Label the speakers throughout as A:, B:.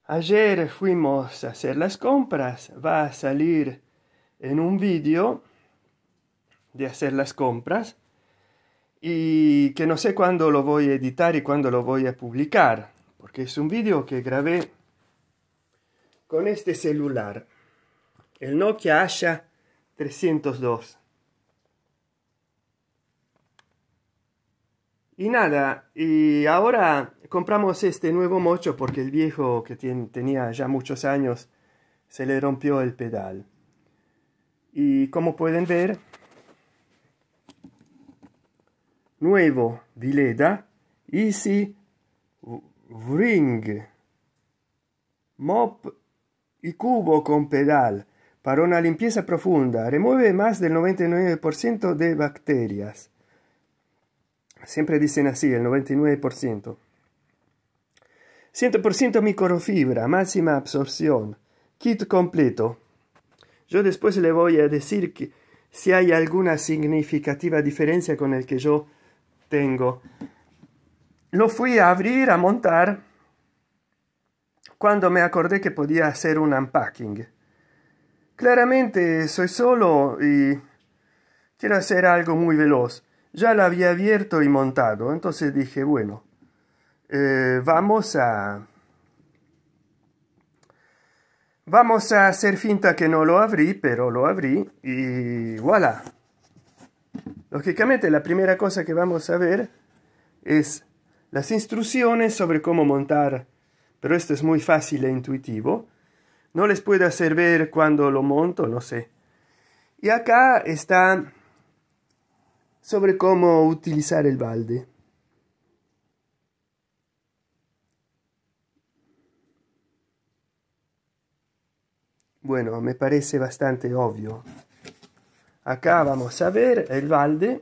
A: Ayer fuimos a hacer las compras, va a salir en un vídeo de hacer las compras y que no sé cuándo lo voy a editar y cuándo lo voy a publicar, porque es un vídeo que grabé con este celular, el Nokia Asha 302. Y nada, y ahora compramos este nuevo mocho porque el viejo que tenía ya muchos años se le rompió el pedal. Y como pueden ver, nuevo Vileda Easy Ring Mop y cubo con pedal para una limpieza profunda. Remueve más del 99% de bacterias. Siempre dicen así, el 99%. 100% microfibra, máxima absorción. Kit completo. Yo después le voy a decir que si hay alguna significativa diferencia con el que yo tengo. Lo fui a abrir, a montar, cuando me acordé que podía hacer un unpacking. Claramente soy solo y quiero hacer algo muy veloz. Ya lo había abierto y montado, entonces dije, bueno, vamos a hacer finta que no lo abrí, pero lo abrí y voilà. Lógicamente la primera cosa que vamos a ver es las instrucciones sobre cómo montar, pero esto es muy fácil e intuitivo. No les puedo hacer ver cuando lo monto, no sé. Y acá está sobre cómo utilizar el balde. Bueno, me parece bastante obvio. Acá vamos a ver el balde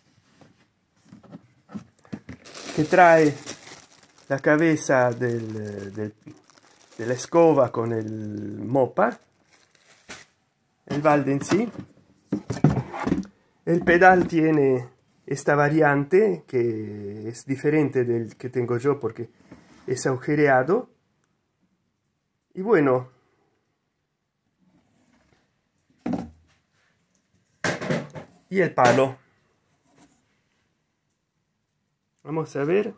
A: que trae la cabeza de la escoba con el mopa, el balde en sí. El pedal tiene esta variante que es diferente del que tengo yo porque es agujereado. Y bueno, y el palo. Vamos a ver.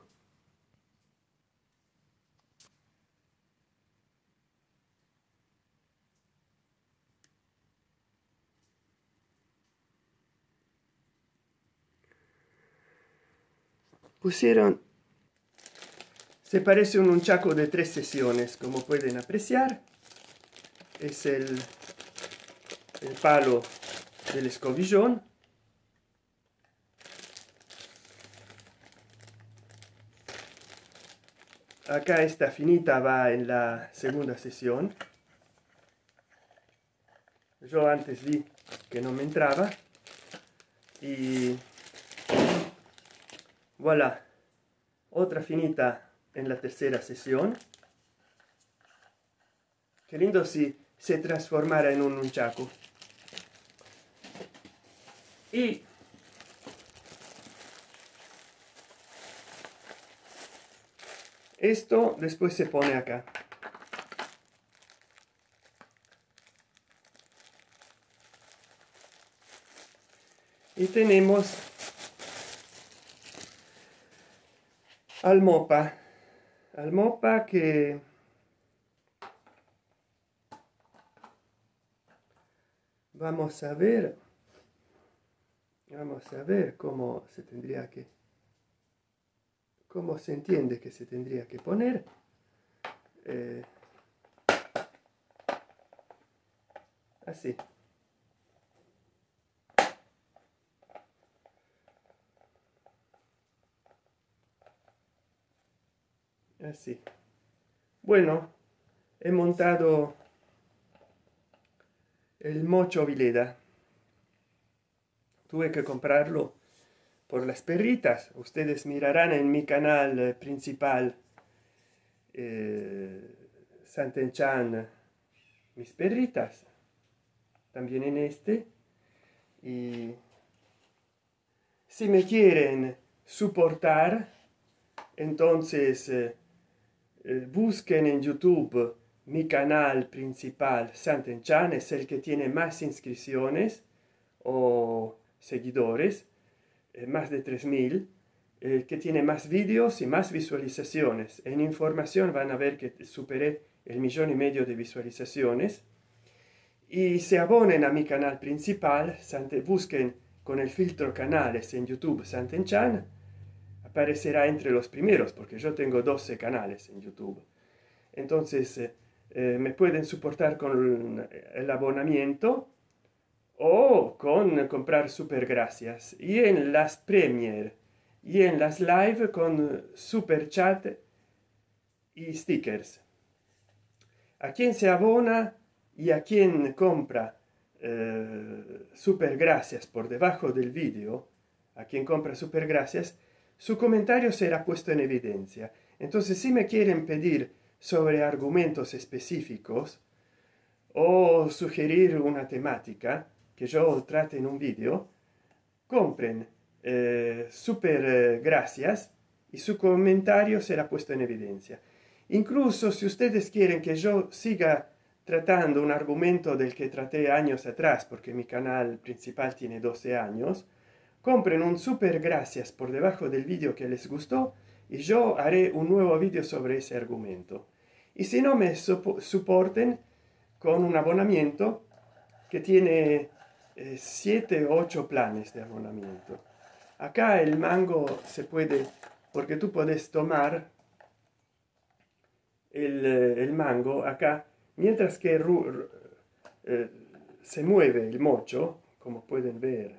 A: Pusieron, se parece un chaco de 3 sesiones, como pueden apreciar. Es el palo del escobillón. Acá esta finita va en la segunda sesión. Yo antes vi que no me entraba. Y voilà, otra finita en la tercera sesión. Qué lindo si se transformara en un nunchaku. Y esto después se pone acá. Y tenemos al mopa que vamos a ver cómo se tendría que, cómo se entiende que se tendría que poner. Así. Así. Bueno, he montado el mocho Vileda. Tuve que comprarlo por las perritas. Ustedes mirarán en mi canal principal Santen-chan mis perritas. También en este. Y si me quieren soportar, entonces busquen en YouTube mi canal principal, Santen Chan, es el que tiene más inscripciones o seguidores, más de 3000, que tiene más vídeos y más visualizaciones. En información van a ver que superé el 1,5 millones de visualizaciones. Y se abonen a mi canal principal, busquen con el filtro canales en YouTube Santen Chan, aparecerá entre los primeros porque yo tengo 12 canales en YouTube. Entonces me pueden soportar con el abonamiento o con comprar super gracias, y en las premier y en las live con super chat y stickers. A quien se abona y a quien compra super gracias por debajo del vídeo, a quien compra super gracias, su comentario será puesto en evidencia. Entonces, si me quieren pedir sobre argumentos específicos o sugerir una temática que yo trate en un vídeo, compren super gracias y su comentario será puesto en evidencia. Incluso si ustedes quieren que yo siga tratando un argumento del que traté años atrás, porque mi canal principal tiene 12 años, compren un super gracias por debajo del vídeo que les gustó y yo haré un nuevo vídeo sobre ese argumento. Y si no, me soporten con un abonamiento que tiene 7 o 8 planes de abonamiento. Acá el mango se puede, porque tú puedes tomar el mango acá, mientras que se mueve el mocho, como pueden ver,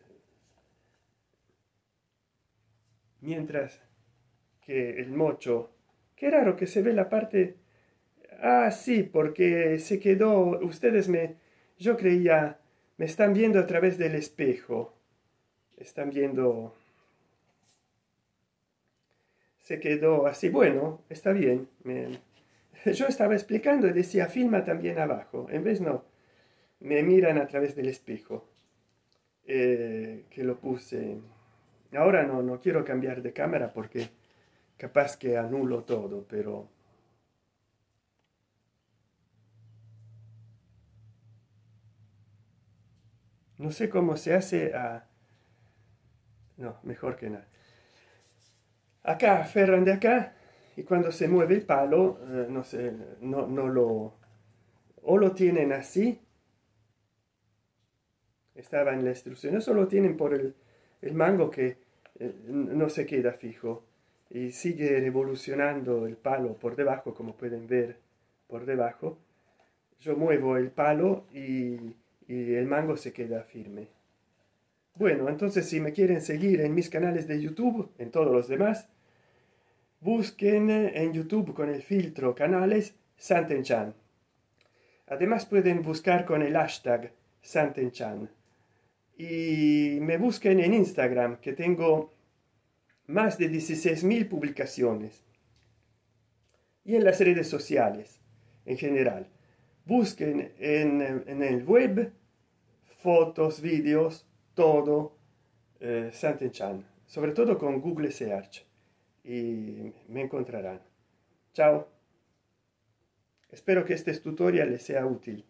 A: mientras que el mocho, qué raro que se ve la parte, ah sí, porque se quedó, yo creía, me están viendo a través del espejo, están viendo, se quedó así, bueno, está bien, yo estaba explicando y decía filma también abajo, en vez no, me miran a través del espejo, que lo puse. Ahora no quiero cambiar de cámara porque capaz que anulo todo, pero no sé cómo se hace no, mejor que nada. Acá aferran de acá y cuando se mueve el palo, no sé, o lo tienen así, estaba en la instrucción, eso lo tienen por el mango que no se queda fijo y sigue revolucionando el palo por debajo, como pueden ver por debajo. Yo muevo el palo y el mango se queda firme. Bueno, entonces si me quieren seguir en mis canales de YouTube, en todos los demás, busquen en YouTube con el filtro canales Santen Chan. Además pueden buscar con el hashtag Santen Chan. Y me busquen en Instagram, que tengo más de 16.000 publicaciones. Y en las redes sociales, en general. Busquen en el web, fotos, vídeos, todo, Santen Chan. Sobre todo con Google Search. Y me encontrarán. Chao. Espero que este tutorial les sea útil.